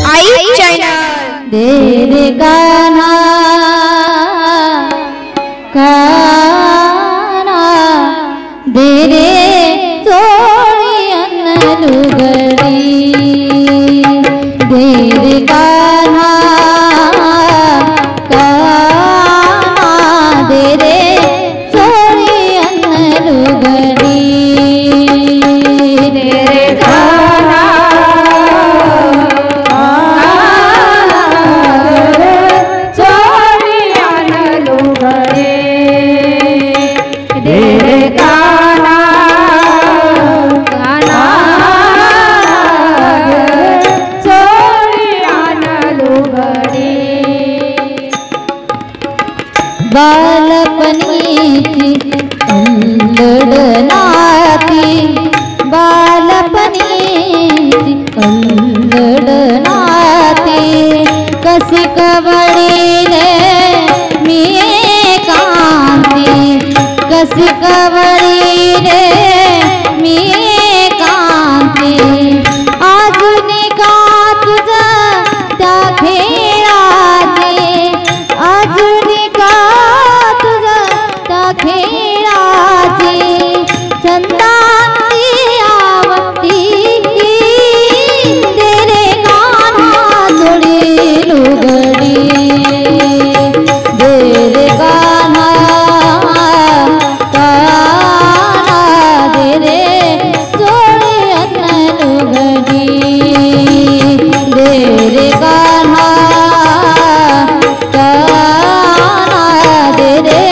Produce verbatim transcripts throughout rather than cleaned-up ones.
आई channel. दे रे कान्हा कान्हा दे रे सोनी अन्न लुगड़ी, दे रे कान्हा कान्हा दे रे सोनी अन्न लुगड़ी, दे रे कान्हा बालपणीची अल्लडनाती, बालपणीची अल्लडनाती, कशी कवळी रे मी कांती, कशी कवळी रे मी कांती, अजून का तुझं त्या खेळाचे, अजून का खेळाची चंदाची आवती, दे रे कान्हा जोडी लुगडी, दे रे कान्हा कान्हा दे रे जोडी अन्न लुगडी, दे रे कान्हा कान्हा दे रे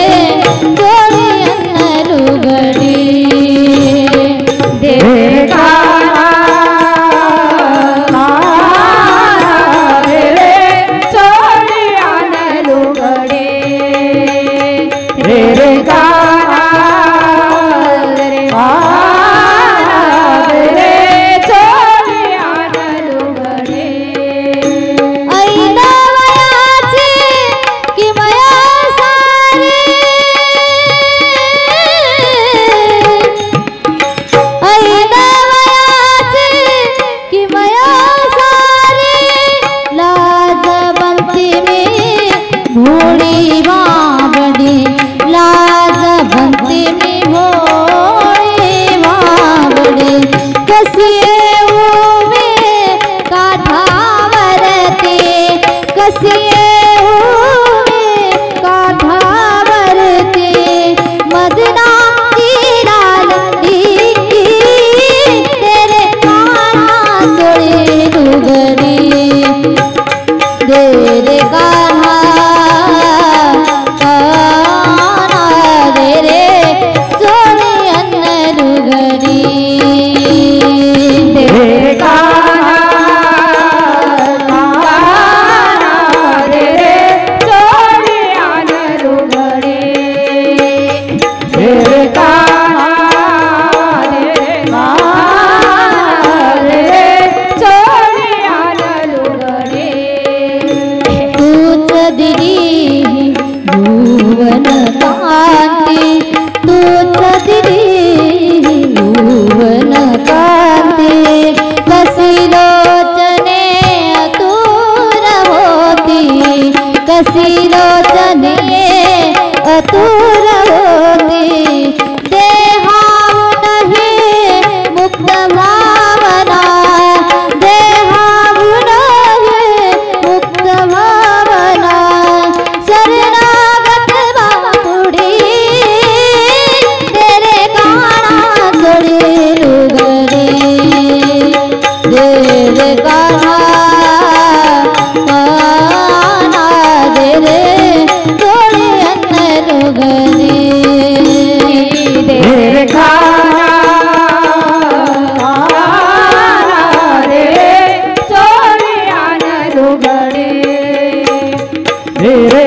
रे